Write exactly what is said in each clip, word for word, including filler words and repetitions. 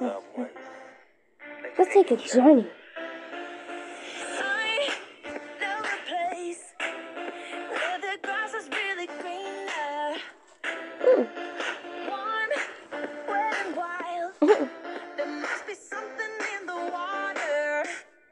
loved ones. Let's take a journey. Ooh. Warm, wet and wild. There must be something in the water.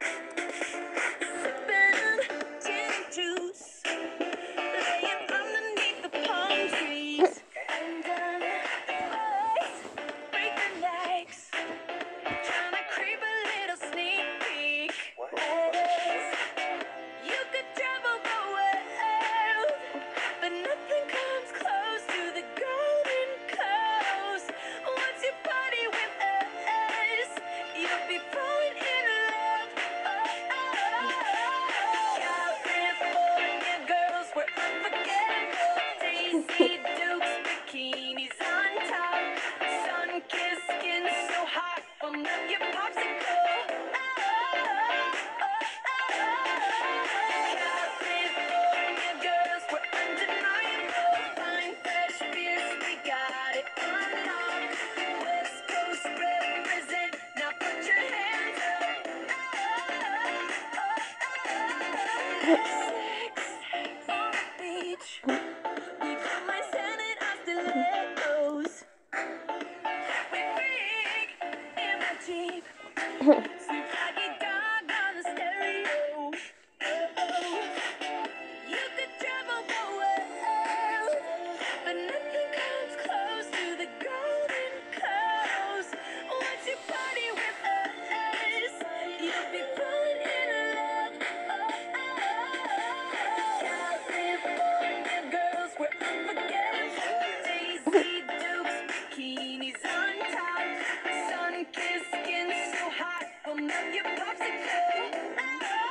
Sipping gin juice, laying underneath the palm trees. And on the ice, break the legs, trying to creep a little sneak peek. As you could travel the world, but nothing comes close to the golden coast. Once you party with us, you'll be falling in love. Oh, oh, oh. California girls were unforgettable. Daisy Dukes, bikinis on top, sun-kissed skin so hot will melt your popsicle. Oh, oh, oh, oh. California girls were undeniable. Fine, fresh beers, we got it on lock. West Coast represent, now put your hands up. Oh, oh, oh, oh. Sex on the beach. We got my Senate stilettos. We freak in my Jeep. Sweet Doggy Dog on the stereo. Oh, you could travel the world, but nothing comes close to the golden coast. Once you party with us, you'll be falling in love. Oh, oh, oh. California girls were unforgettable. Daisy Dukes, bikinis on top, sun-kissed skin so hot will melt your popsicle. Oh,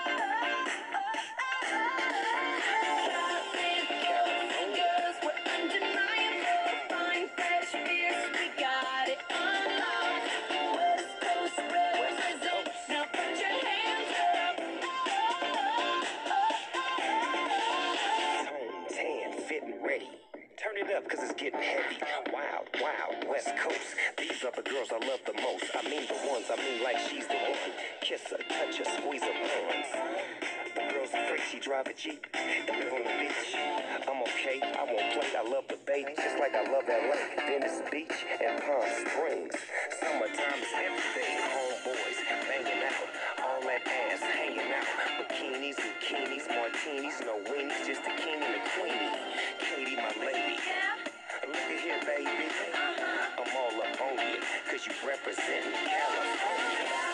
oh, oh, oh. California girls were undeniable. Fine, fresh beers, we got it on lock. West Coast represent, now put your hands up. Oh, oh, oh. Tone, tan, fit and ready. Turn it up, cause it's getting heavy. Wild, wild, West Coast. These are the girls I love the most. I mean the ones, I mean like she's the one. Kiss her, touch her, squeeze her buns. The girl's afraid she drive a Jeep and live on the beach. I'm okay, I won't play, I love the bay. Just like I love L A, Venice Beach, and Palm Springs. Summertime is everything, homeboys banging out. All that ass hanging out. Bikinis, bikinis, martinis, no weenies, just a king and a queenie. Katie, my lady. Look at here, baby. I'm all up on you, cause you represent California.